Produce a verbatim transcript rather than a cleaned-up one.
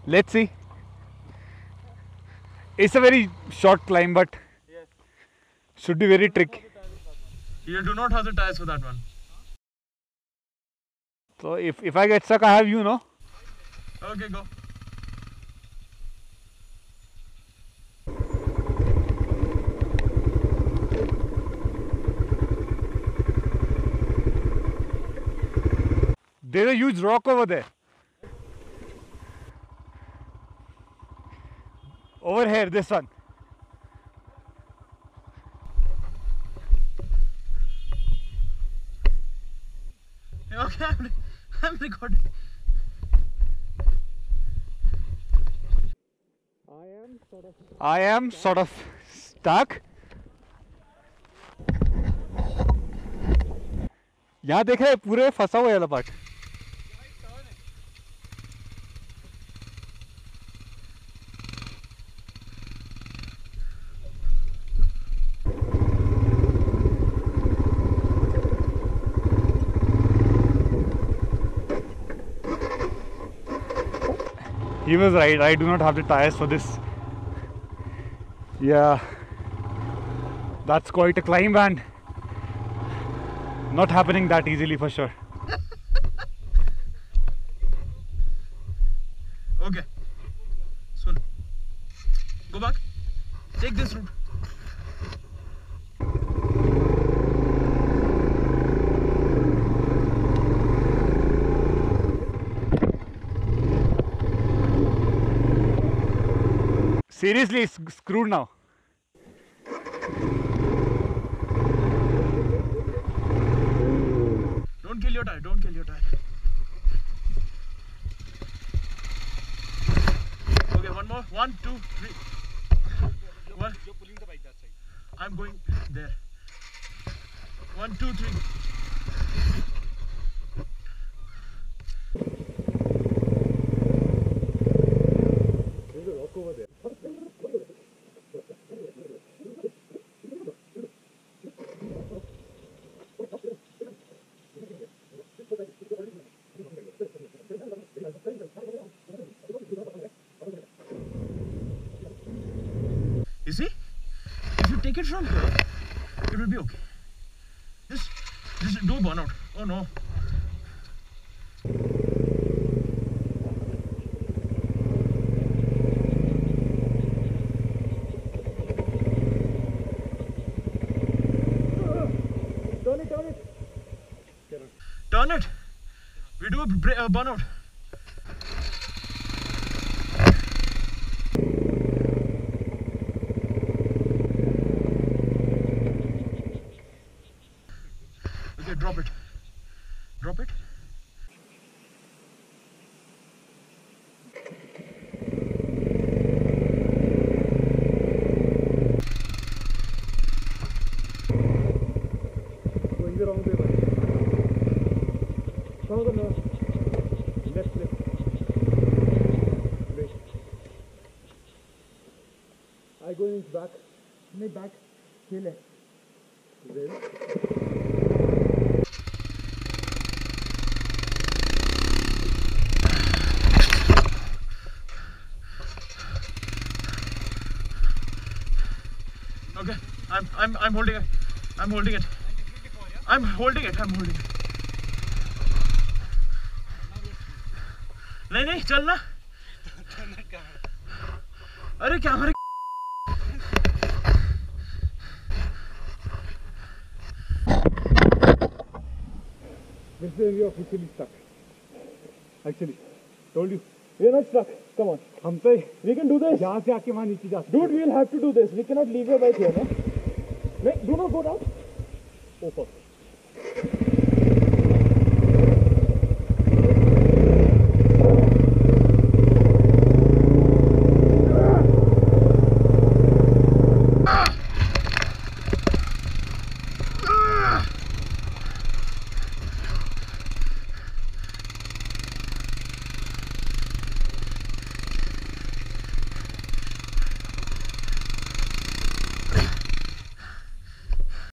Let's see. It's a very short climb, but Yes. should be very tricky. You do not have the tires for that one. So if, if I get stuck, I have you, no? Okay, go. There's a huge rock over there. Over here, this one. Okay, I'm, I'm recording. I am sort of stuck. यहाँ देख रहे पूरे फंसा हुआ है वाला part. He was right. I do not have the tires for this. Yeah, that's quite a climb and not happening that easily for sure. Okay. Soon. Go back. Take this route. Seriously, it's screwed now. Don't kill your tire. Don't kill your tire. Okay, one more. One, two, three. One. You're pulling the bike that side. I'm going there. One, two, three. There's a rock over there. You see? If you take it from here, it will be okay. Just, just do burn out. Oh no. Turn it, turn it. Turn it. We do a bra- uh, burnout. Okay, drop it. Drop it. Going the wrong way, buddy. Come on, no. Left, left. Wait. I go in his back. My back. Here, left. Then. Okay, I'm I'm I'm holding it. I'm holding it. I'm holding it. I'm holding it. नहीं नहीं चलना. अरे कैमरे. This is where we are officially stuck. Actually, told you. We are not stuck. Come on. हम तो we can do this. यहाँ से आके वहाँ नीचे जा. Dude, we will have to do this. We cannot leave your bike here, no? No, do not go down. Oh fuck.